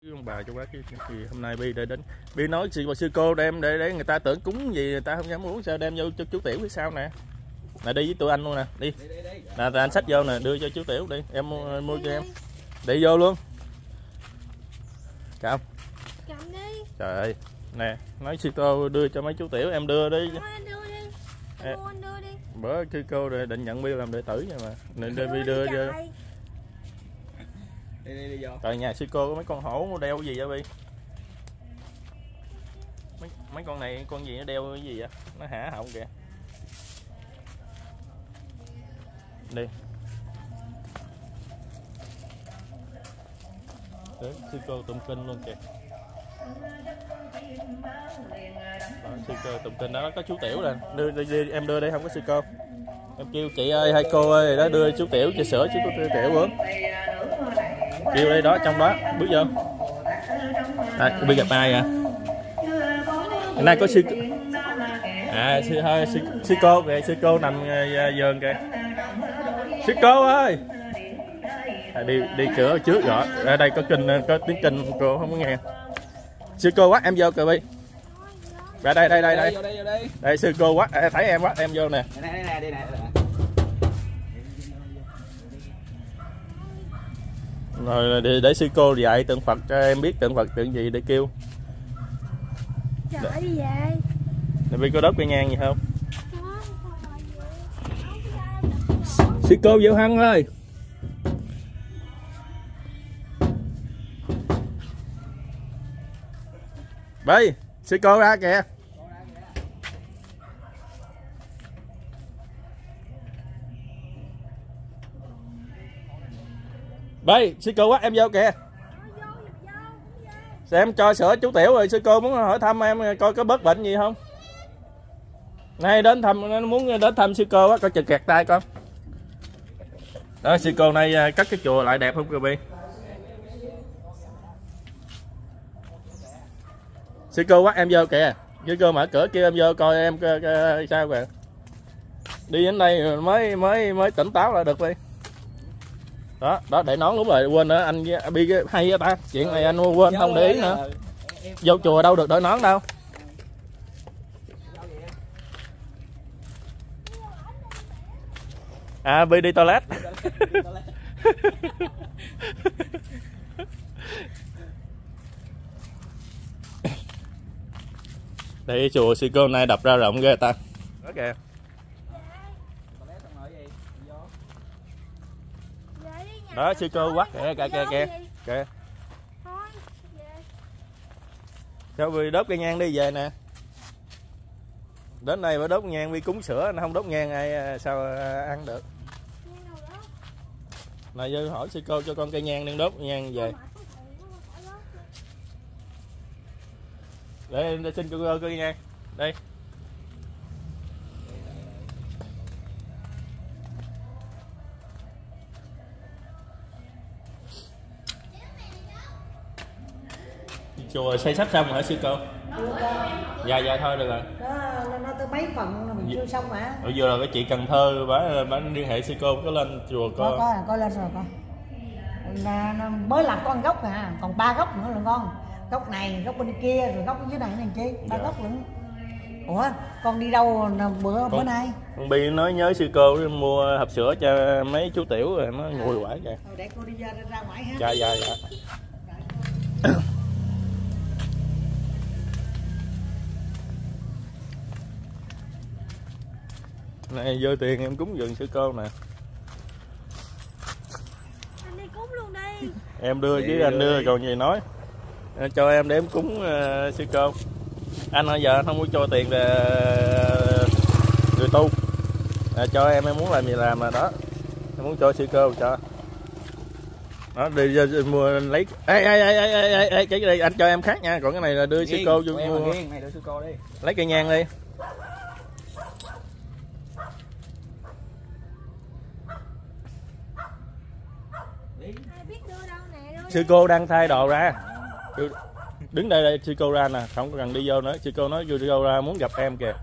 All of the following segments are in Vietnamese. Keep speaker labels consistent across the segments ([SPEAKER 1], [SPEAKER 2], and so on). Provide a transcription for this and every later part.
[SPEAKER 1] ông bà cho bác cái gì hôm nay Bi để đến Bi nói sư cô đem để người ta tưởng cúng gì người ta không dám uống sao đem vô cho chú Tiểu phía sau nè. Nè đi với tụi anh luôn nè, đi. Nè anh xách vô nè, đưa cho chú Tiểu đi, em mua cho em. Đi vô luôn. Cầm.
[SPEAKER 2] Cầm đi.
[SPEAKER 1] Trời ơi. Nè, nói sư cô đưa cho mấy chú Tiểu em đưa đi.
[SPEAKER 2] Anh đưa đi. Anh đưa đi.
[SPEAKER 1] Bữa sư cô định nhận Bi làm đệ tử nha mà. Nên Bi đưa cho.
[SPEAKER 3] Đi vô.
[SPEAKER 1] Tại nhà sư cô có mấy con hổ đeo cái gì vậy Bi? Mấy con này con gì nó đeo cái gì vậy? Nó hả họng kìa. Đi. Đấy, sư cô tụng kinh luôn kìa. Đó, sư cô tụng kinh đó có chú Tiểu nè, đi, em đưa đây không có sư cô. Em kêu chị ơi hai cô ơi đó đưa chú Tiểu cho sữa chú Tiểu uống. Kêu đây đó trong đó bước vô. À, bây gặp ai à? Hôm nay có sư sư cô kìa, sư cô nằm giường kìa. Sư cô ơi. À, đi cửa trước rồi. Ở đây có kinh có tiếng kinh cô không có nghe. Sư cô quát em vô kìa Bi. Ra đây. Đây sư cô quát thấy em quát em vô nè.
[SPEAKER 3] Đây nè.
[SPEAKER 1] Rồi để sư cô dạy tượng Phật cho em biết tượng Phật tượng gì để kêu.
[SPEAKER 2] Trời đi về.
[SPEAKER 1] Nè Bi có đốt cây nhang gì không? Sư cô Diệu Hân ơi. Bi, sư cô ra kìa. Bi, sư cô quát em vô kìa. Xem cho sữa chú Tiểu rồi sư cô muốn hỏi thăm em coi có bớt bệnh gì không. Nay đến thăm nó muốn đến thăm sư cô á, coi chừng kẹt tay con. Đó sư cô này cắt cái chùa lại đẹp không kìa Bi. Sư cô quát em vô kìa. Sư cô mở cửa kêu em vô coi em sao kìa. Đi đến đây mới tỉnh táo lại được Bi. Đó để nón đúng rồi, quên nữa anh Bi hay vậy ta. Chuyện này anh quên không để ý nữa. Vô chùa đâu được đội nón đâu. À Bi đi toilet. Đây chùa sư cô này đập ra rộng ghê ta. Đó kìa. Đó sư cô quát kìa. Cho Bi đốt cây nhang đi về nè. Đến đây phải đốt nhang Bi cúng sữa, nó không đốt nhang ai sao ăn được. Này vô hỏi sư cô cho con cây nhang đang đốt nhang về. Để xin cô cây nhang. Đây. Chùa xây sắp xong rồi hả sư cô? Dạ thôi được rồi.
[SPEAKER 4] Nó tới mấy phần mình chưa xong mà.
[SPEAKER 1] Ở vừa rồi cái chị Cần Thơ bà liên hệ sư cô có lên chùa
[SPEAKER 4] coi lên rồi con. Nó mới làm con gốc à, còn 3 gốc nữa là con. Gốc này, gốc bên kia rồi gốc dưới này này chị, 3 gốc nữa. Ủa, con đi đâu bữa nay?
[SPEAKER 1] Con Bi nói nhớ sư cô mua hộp sữa cho mấy chú Tiểu rồi nó nguội quải kìa.
[SPEAKER 4] Để cô đi ra ngoài ha.
[SPEAKER 1] Dạ. Này vô tiền em cúng dường sư cô nè.
[SPEAKER 2] Anh đi cúng luôn đi.
[SPEAKER 1] Em đưa chứ anh đưa còn gì nói. Cho em để em cúng sư cô. Anh bây giờ anh không muốn cho tiền người tu. Cho em muốn làm gì làm mà đó. Em muốn cho sư cô cho. Đó đi mua lấy. Ê cái này anh cho em khác nha, còn cái này là đưa sư cô vô mua.
[SPEAKER 3] Này đưa sư cô đi.
[SPEAKER 1] Lấy cây nhang đi. Sư cô đang thay đồ ra. Đứng đây sư cô ra nè, không cần đi vô nữa. Sư cô nói sư cô ra muốn gặp em kìa.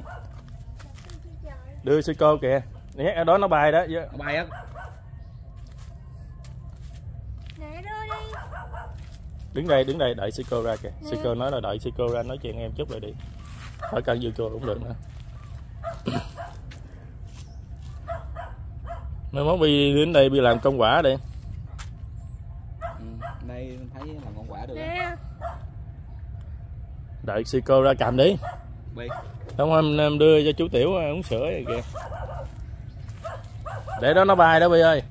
[SPEAKER 1] Đưa sư cô kìa. Ở đó nó bay đó.
[SPEAKER 3] Nó bay á.
[SPEAKER 2] Nè đưa đi.
[SPEAKER 1] Đứng đây đợi sư cô ra kìa. Sư cô nói là đợi sư cô ra nói chuyện em chút rồi đi. Khỏi cần vô chùa cũng được nữa. Mai mốt đi đến đây đi làm công quả đi.
[SPEAKER 3] Đây thấy làm công quả được.
[SPEAKER 2] Nè.
[SPEAKER 1] Đợi sư cô ra cầm đi.
[SPEAKER 3] Bi.
[SPEAKER 1] Không em đưa cho chú Tiểu uống sữa vậy kìa. Để đó nó bay đó Bi ơi.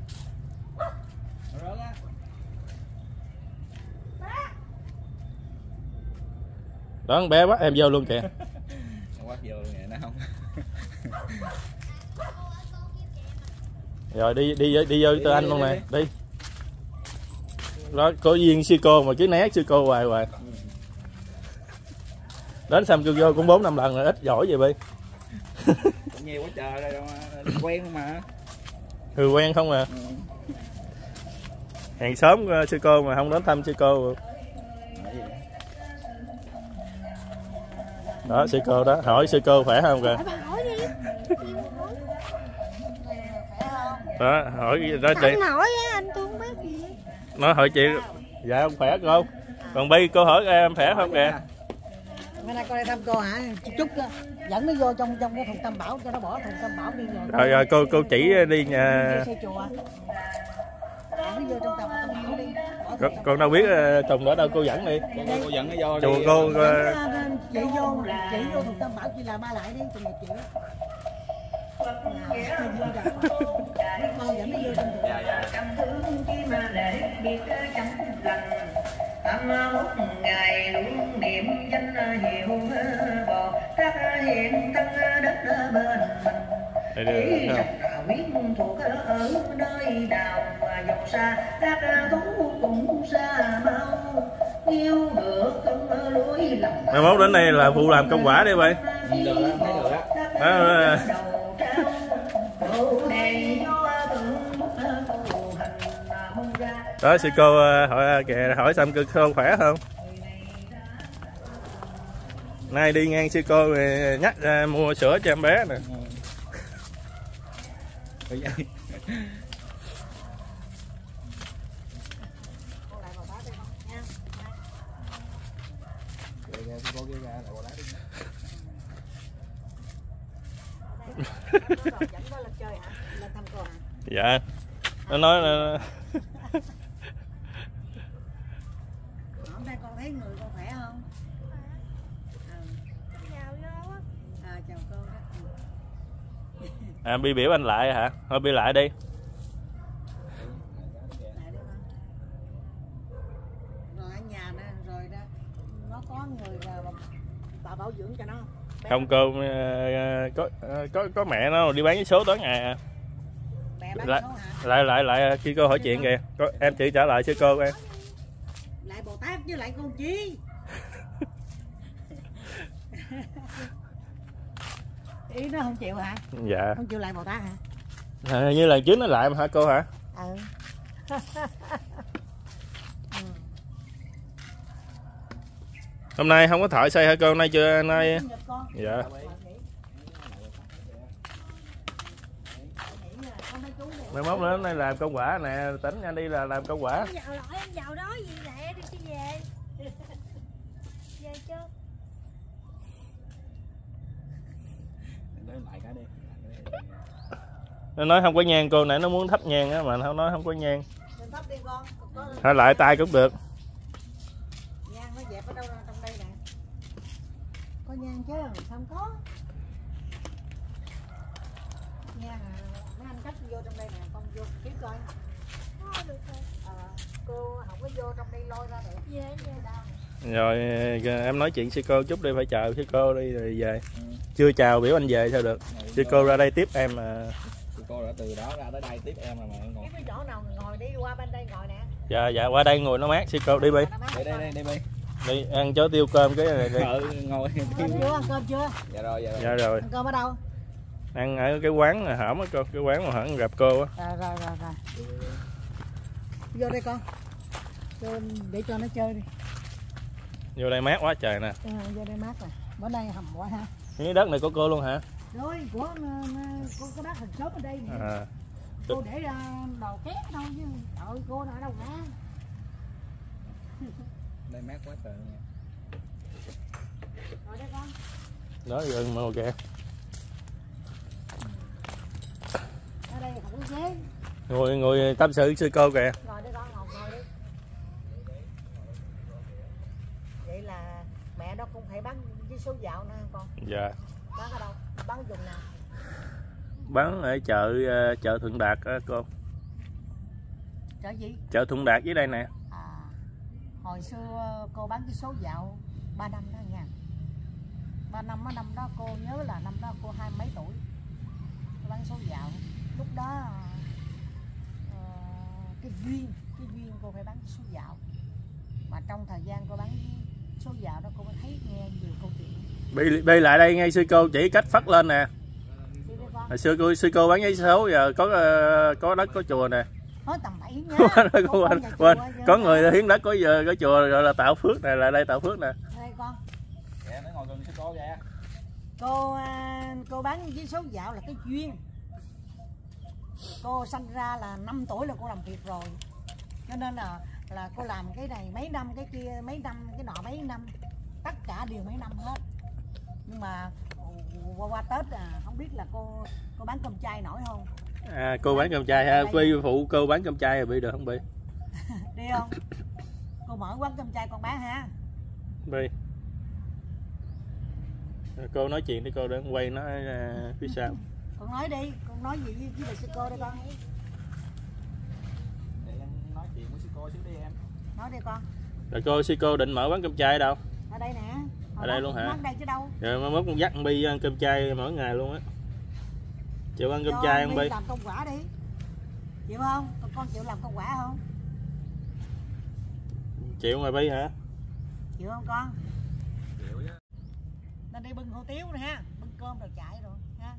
[SPEAKER 1] Đó con bé bắt em vô luôn kìa.
[SPEAKER 3] Quát vô luôn nè, nó không.
[SPEAKER 1] Rồi đi vô tư anh luôn nè, đi. Đó có duyên sư cô mà cứ né sư cô hoài. Đến xong kêu vô cũng 4-5 lần rồi, ít giỏi vậy Bi.
[SPEAKER 3] Cũng nhiều quá trời đây, quen không mà.
[SPEAKER 1] Người quen không à. Hàng xóm sư cô mà không đến thăm sư cô. Đó sư cô đó, hỏi sư cô khỏe không kìa.
[SPEAKER 2] Bà hỏi đi.
[SPEAKER 1] Đó hỏi đó chị.
[SPEAKER 2] Anh hỏi á, anh tôi không biết gì.
[SPEAKER 1] Nó hỏi chị. Dạ không khỏe cô. Còn Bi cô hỏi em khỏe không kìa.
[SPEAKER 4] Bữa nay con đi thăm cô hả? Chút dẫn nó vô trong cái thùng Tam Bảo cho nó bỏ thùng Tam Bảo đi rồi.
[SPEAKER 1] Rồi cô chỉ đi nhà.
[SPEAKER 4] Đi xây chùa. Nó vô trong Tam Bảo đi.
[SPEAKER 1] Con đâu biết Tùng đó đâu, cô dẫn đi.
[SPEAKER 3] Cô dẫn nó vô
[SPEAKER 1] chùa
[SPEAKER 3] đi.
[SPEAKER 1] cô
[SPEAKER 4] Chị vô thùng Tam Bảo chị làm ba lại đi chừng một triệu. Con dẫn nó vô trong chùa.
[SPEAKER 5] Một ngày luôn niệm danh hiệu bồ tát hiện thân đất bên mình. Biết thuộc ở nơi nào mà dòng xa các thú cũng xa mau yêu ngược công lối lòng.
[SPEAKER 1] mai mốt đến đây là phụ làm công quả đi Bi.
[SPEAKER 3] Được đó, thấy được đó.
[SPEAKER 1] Đó sư cô hỏi kìa, hỏi xong cô khỏe không? Nay đi ngang sư cô nhắc mua sữa cho em bé nè. Dạ. Nó nói là
[SPEAKER 4] Hôm nay con thấy người con khỏe không?
[SPEAKER 2] Chào vô á.
[SPEAKER 4] Chào cô đó.
[SPEAKER 1] Bi biểu anh lại hả? Thôi Bi lại đi.
[SPEAKER 4] Lại đi con. Rồi ở nhà nè, rồi đó nó có người bà bảo dưỡng cho nó.
[SPEAKER 1] Không cô có mẹ nó đi bán vé số tối ngày à.
[SPEAKER 4] Mẹ bán
[SPEAKER 1] Lại,
[SPEAKER 4] số hả?
[SPEAKER 1] lại khi cô hỏi chuyện kìa. Em chỉ trả lời sư cô em.
[SPEAKER 4] Lại Bồ Tát với lại con Chi. Ý nó không chịu hả?
[SPEAKER 1] Dạ.
[SPEAKER 4] Không chịu lại Bồ Tát hả?
[SPEAKER 1] Như lần trước nó lại mà hả cô hả?
[SPEAKER 4] Ừ.
[SPEAKER 1] Hôm nay không có thợ xây hả cô? Hôm nay chưa nay. Dạ. Mai mốt nữa nay làm công quả nè, tỉnh anh đi là làm công quả.
[SPEAKER 2] Em vào lại em vào đó gì lẹ đi chứ về. Về chưa?
[SPEAKER 1] Nó nói không có nhang cô, nãy nó muốn thắp nhang á mà nó nói không có nhang.
[SPEAKER 4] Thắp đi con.
[SPEAKER 1] Thôi lại tay cũng được.
[SPEAKER 4] Nhang nó dẹp ở đâu trong đây nè. Có nhang chứ, không có. Nhang mấy anh cắt vô trong đây nè, con vô kiếm coi.
[SPEAKER 2] Được rồi.
[SPEAKER 4] Cô không có vô trong đây lôi ra được.
[SPEAKER 2] Về về.
[SPEAKER 1] Rồi em nói chuyện sư cô chút đi, phải chào sư cô đi rồi về. Chưa chào biểu anh về sao được. Sư cô ra đây tiếp em mà.
[SPEAKER 3] Sư cô đã từ đó ra tới đây tiếp em mà ngồi.
[SPEAKER 4] Cái chỗ nào ngồi đi qua bên đây ngồi nè.
[SPEAKER 1] Dạ qua đây ngồi nó mát sư cô đi Bi.
[SPEAKER 3] Đi Bi.
[SPEAKER 1] Đi ăn chó tiêu cơm cái này đi.
[SPEAKER 3] Ngồi.
[SPEAKER 4] Ăn cơm chưa?
[SPEAKER 3] Dạ rồi.
[SPEAKER 1] Dạ rồi.
[SPEAKER 4] Ăn cơm ở đâu?
[SPEAKER 1] Ăn ở cái quán hổm á cô, cái quán mà hổm gặp cô á.
[SPEAKER 4] Rồi. Vô đây con. Vô để cho nó chơi đi.
[SPEAKER 1] Vô đây mát quá trời nè.
[SPEAKER 4] Vô đây mát nè. Bữa nay hầm quá ha.
[SPEAKER 1] Cái đất này của cô luôn hả?
[SPEAKER 4] Rồi của có bác hình xóm ở đây nè.
[SPEAKER 1] À.
[SPEAKER 4] Cô để ra đầu két đâu chứ. Trời ơi, cô ở đâu ra?
[SPEAKER 3] Đây mát quá trời nha.
[SPEAKER 4] Rồi đây con.
[SPEAKER 1] Đó gần màu kìa.
[SPEAKER 4] Ở đây không có ghế.
[SPEAKER 1] Ngồi tâm sự sư cô kìa.
[SPEAKER 4] Ngồi đây con, ngồi đi. Vậy là mẹ nó cũng phải bán với số dạo nữa con.
[SPEAKER 1] Dạ.
[SPEAKER 4] Bán ở đâu? Bán ở vùng nào?
[SPEAKER 1] Bán ở chợ Thuận Đạt á cô.
[SPEAKER 4] Chợ gì?
[SPEAKER 1] Chợ Thuận Đạt dưới đây nè.
[SPEAKER 4] À, hồi xưa cô bán cái số dạo 3 năm đó nha. 3 năm á, năm đó cô nhớ là năm đó cô 20 mấy tuổi. Cô bán số dạo. Lúc đó cái duyên cô phải bán số dạo. Mà trong thời gian cô bán số dạo đó cô mới thấy nghe nhiều câu chuyện.
[SPEAKER 1] Bi lại đây ngay sư cô chỉ cách phất lên nè. Hồi xưa sư cô bán giấy số, giờ có đất có chùa nè.
[SPEAKER 4] Nói tầm 7 nhá.
[SPEAKER 1] Quên, có người hiến đất có giờ có chùa gọi là Tạo Phước này, là đây Tạo Phước nè.
[SPEAKER 4] Đây con.
[SPEAKER 3] Dạ, nó ngồi gần sư cô kìa.
[SPEAKER 4] Cô bán với số dạo là cái duyên. Cô sinh ra là 5 tuổi là cô làm việc rồi. Cho nên là cô làm cái này mấy năm, cái kia mấy năm, cái nọ mấy năm. Tất cả đều mấy năm hết. Nhưng mà qua Tết không biết là cô bán cơm chay nổi không?
[SPEAKER 1] À, cô bán cơm chay ha, Bi phụ cô bán cơm chay rồi Bi được không Bi?
[SPEAKER 4] Đi không? Cô mở quán cơm chay con bán ha.
[SPEAKER 1] Bi. Cô nói chuyện với cô để quay nó phía sau.
[SPEAKER 4] Con nói đi, con nói gì với bà sư cô đây con.
[SPEAKER 3] Để em nói chuyện với sư cô xíu đi em.
[SPEAKER 4] Nói đi con.
[SPEAKER 1] Rồi sư cô định mở quán cơm chay đâu?
[SPEAKER 4] Ở đây nè.
[SPEAKER 1] Ở đây luôn hả?
[SPEAKER 4] Ở đây chứ đâu.
[SPEAKER 1] Rồi mai mốt con dắt con Bi ăn cơm chay mỗi ngày luôn á. Chịu ăn cơm chay không Bi?
[SPEAKER 4] Làm công quả đi. Chịu không? Con chịu làm công quả không?
[SPEAKER 1] Chịu mà Bi hả?
[SPEAKER 4] Chịu không con?
[SPEAKER 3] Chịu chứ.
[SPEAKER 4] Nên đi bưng hủ tiếu nè ha, bưng cơm rồi chạy rồi ha.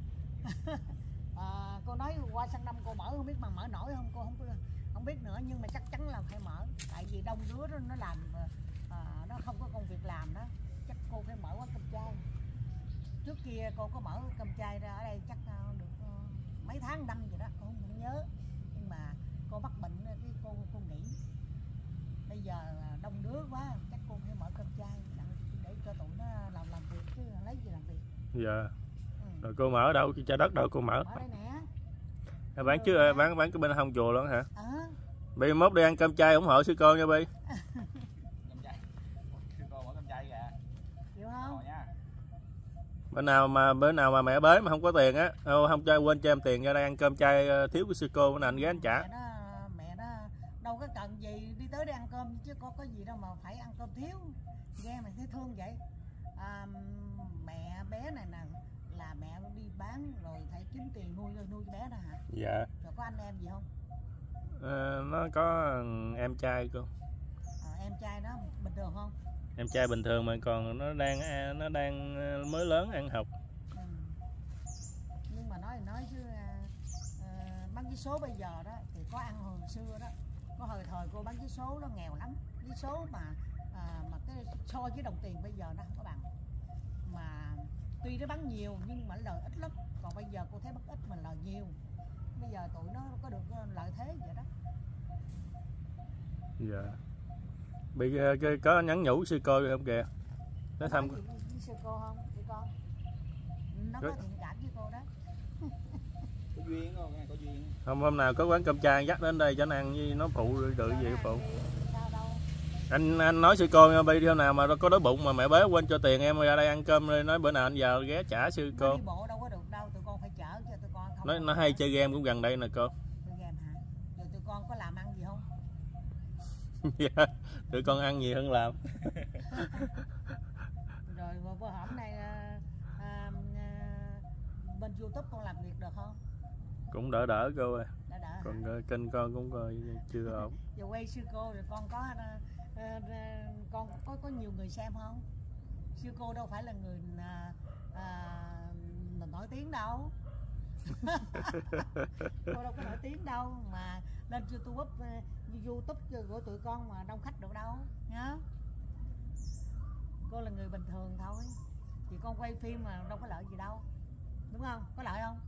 [SPEAKER 4] Cô nói qua sang năm cô mở không biết mà mở nổi không, cô không biết nữa, nhưng mà chắc chắn là phải mở, tại vì đông đứa đó nó làm nó không có công việc làm đó, chắc cô phải mở quán cơm chay. Trước kia cô có mở cơm chay ra ở đây chắc được mấy tháng năm vậy đó, cô không nhớ, nhưng mà cô mắc bệnh cái cô nghỉ. Bây giờ đông đứa quá chắc cô phải mở cơm chay để cho tụi nó làm việc chứ lấy gì làm việc.
[SPEAKER 1] Dạ. Rồi cô mở ở đâu, cho đất đâu cô mở?
[SPEAKER 4] Ở đây nè.
[SPEAKER 1] Bán chứ bán cái bên hông chùa luôn hả? Bi mốt đi ăn cơm chay ủng hộ sư cô nha Bi.
[SPEAKER 3] Cơm chay. Sư cô mở cơm chay kìa.
[SPEAKER 4] Chịu không?
[SPEAKER 3] Nha.
[SPEAKER 1] Bữa nào mà mẹ bới mà không có tiền á, không cho quên cho em tiền ra đây ăn cơm chay thiếu của sư cô, bữa nào anh ghé anh trả.
[SPEAKER 4] Mẹ nó đâu có cần gì đi tới để ăn cơm chứ có gì đâu mà phải ăn cơm thiếu. Nghe mày thấy thương vậy. Mẹ bé này nè là mẹ đi bán rồi phải kiếm tiền nuôi bé đó hả?
[SPEAKER 1] Dạ.
[SPEAKER 4] Rồi có anh em gì không?
[SPEAKER 1] Nó có em trai cô.
[SPEAKER 4] Em trai nó bình thường không?
[SPEAKER 1] Em trai bình thường mà còn nó đang mới lớn ăn học.
[SPEAKER 4] Nhưng mà nói chứ bán vé số bây giờ đó thì có ăn hồi xưa đó, có thời cô bán vé số nó nghèo lắm, vé số mà cái so với đồng tiền bây giờ nó không có bằng, mà tuy nó bán nhiều nhưng mà lời ít lắm, còn bây giờ cô thấy bán ít mà lời nhiều, bây giờ tụi nó có được lợi thế vậy đó.
[SPEAKER 1] Dạ. Bị có nhắn nhủ sư cô không kìa? Nó thăm
[SPEAKER 4] với sư cô không chị con? Nó có thiện cảm với cô đó.
[SPEAKER 3] Có duyên không? Có duyên.
[SPEAKER 1] Không, hôm nào có quán cơm chay dắt đến đây cho anh ăn với nó phụ được gì phụ. Anh nói sư cô nha Bi, hôm nào mà có đói bụng mà mẹ bế quên cho tiền em ra đây ăn cơm rồi nói bữa nào anh vào ghé trả sư cô.
[SPEAKER 4] Đi bộ đâu có được đâu, tụi con phải chở cho tụi con không.
[SPEAKER 1] Nó hay chơi game cũng gần đây nè cô.
[SPEAKER 4] Chơi game hả? Rồi tụi con có làm ăn gì không?
[SPEAKER 1] Dạ, tụi con ăn gì hơn làm.
[SPEAKER 4] Rồi bữa hổm nay bên YouTube con làm việc được không?
[SPEAKER 1] Cũng đỡ cô ơi.
[SPEAKER 4] Đỡ
[SPEAKER 1] còn kênh con cũng coi chưa ổn.
[SPEAKER 4] Giờ quay sư cô rồi con có nhiều người xem không? Sư cô đâu phải là người nổi tiếng đâu. Cô đâu có nổi tiếng đâu mà lên YouTube của tụi con mà đông khách được đâu nhá. Cô là người bình thường thôi, thì con quay phim mà đâu có lợi gì đâu, đúng không? Có lợi không?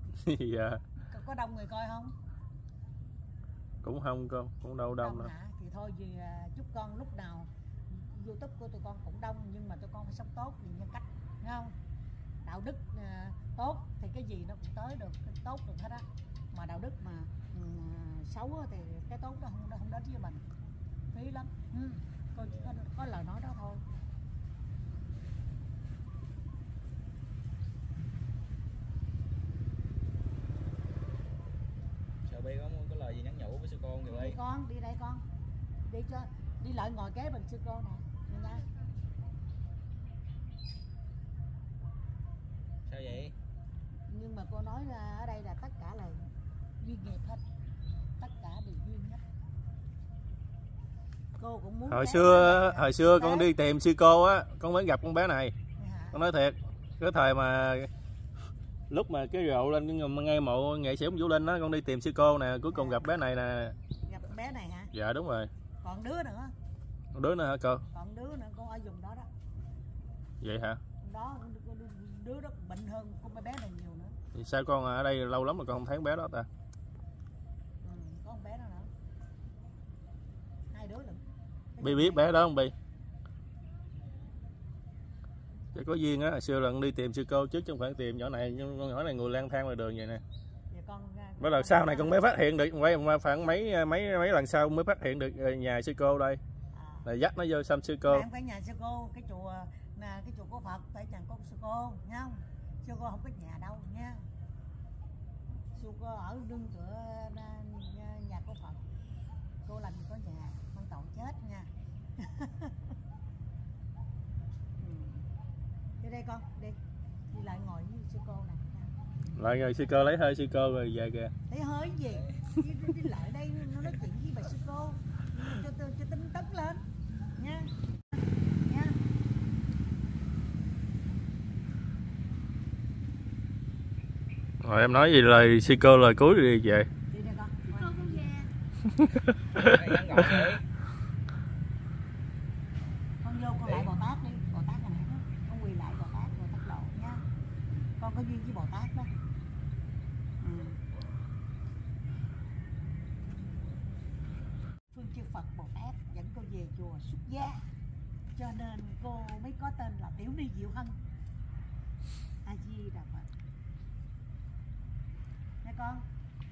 [SPEAKER 1] Dạ.
[SPEAKER 4] Có đông người coi không?
[SPEAKER 1] Cũng không cô, cũng đâu đông đâu.
[SPEAKER 4] Hả? Thì thôi vì chúc con lúc nào YouTube của tụi con cũng đông, nhưng mà tụi con phải sống tốt vì nhân cách, nghe không? Đạo đức tốt thì cái gì nó cũng tới được, cái tốt được hết á. Mà đạo đức mà xấu thì cái tốt đó không đến với mình, phí lắm. Cô chỉ có lời nói đó thôi.
[SPEAKER 3] Sợ Bi có lời gì nhắn nhủ với sư cô không kìa Bi?
[SPEAKER 4] Con đi đây con, đi lại ngồi kế bên sư cô nè, nha.
[SPEAKER 3] Sao vậy?
[SPEAKER 4] Nhưng mà cô nói ra ở đây là tất cả là duyên nghiệp hết, tất cả đều duyên hết. Cô cũng muốn
[SPEAKER 1] hồi xưa con đi tìm sư cô á, con mới gặp con bé này. Con nói thiệt, cái thời mà lúc mà cái rượu lên ngay mộ nghệ sĩ Vũ Linh á, con đi tìm sư cô nè, cuối cùng gặp bé này nè.
[SPEAKER 4] Gặp bé này hả?
[SPEAKER 1] Dạ đúng rồi.
[SPEAKER 4] Còn đứa nữa.
[SPEAKER 1] Con đứa nữa hả cô?
[SPEAKER 4] Còn đứa nữa, con ở vùng đó đó.
[SPEAKER 1] Vậy hả?
[SPEAKER 4] Đó, đứa đó bệnh hơn con bé này nhiều nữa.
[SPEAKER 1] Thì sao con ở đây lâu lắm mà con không thấy con bé đó ta?
[SPEAKER 4] Có con bé đó nữa. Hai đứa nữa.
[SPEAKER 1] Bi biết bé đó không Bi? Chứ có duyên á, hồi xưa là con đi tìm sư cô chứ không phải tìm nhỏ này, nhưng con nhỏ này người lang thang ngoài đường vậy nè. Bắt đầu sau này con mới phát hiện được, quay khoảng mấy lần sau mới phát hiện được nhà sư cô đây. Là dắt nó vô xăm sư cô.
[SPEAKER 4] Không phải nhà sư cô, cái chùa của Phật, phải nhà của sư cô, nha không? Sư cô không có nhà đâu nha. Sư cô ở đương cửa nhà của Phật. Cô làm gì có nhà, mang tội chết nha. Đi đây con, đi lại ngồi với sư cô nè.
[SPEAKER 1] Lại rồi sư cô lấy hơi sư cô rồi về kìa.
[SPEAKER 4] Lấy hơi gì? Đi lại đây nó nói chuyện với bà sư cô cho tính tấn lên nha. Nha.
[SPEAKER 1] Rồi em nói gì lời sư cô lời cuối đi về.
[SPEAKER 4] Đi đây con.
[SPEAKER 2] Cô không về.
[SPEAKER 4] Con vô con lại Bồ Tát đi, Bồ Tát này đó. Con quỳ lại Bồ Tát lộ nha. Con có duyên với Bồ Tát đó. Phương chư Phật Bồ Tát dẫn cô về chùa xuất gia, cho nên cô mới có tên là Tiểu Ni Diệu Hân. A Di Đà Phật. Nghe con,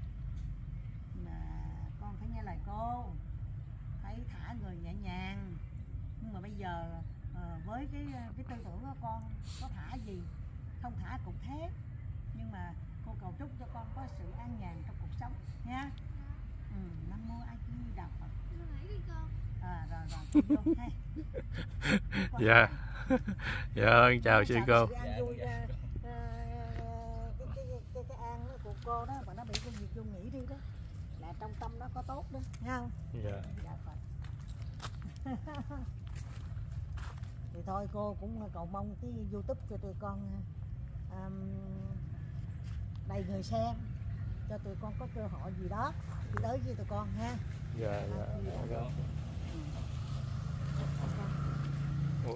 [SPEAKER 4] con phải nghe lời cô, phải thả người nhẹ nhàng. Nhưng mà bây giờ với cái tư tưởng của con có thả gì không thả cũng thế, nhưng mà cô cầu chúc cho con có sự an nhàn trong cuộc sống nha. Nam mô A Di Đà Phật. Rồi vô hay.
[SPEAKER 1] Dạ. Dạ chào sư cô.
[SPEAKER 4] Cái an của cô đó mà nó bị cái việc vô nghĩ đi đó, là trong tâm nó có tốt đó, nghe không?
[SPEAKER 1] Dạ.
[SPEAKER 4] Dạ Phật. Thì thôi cô cũng cầu mong cái YouTube cho tụi con đầy người xem, cho tụi con có cơ hội gì đó đi tới với tụi con ha.
[SPEAKER 1] Dạ.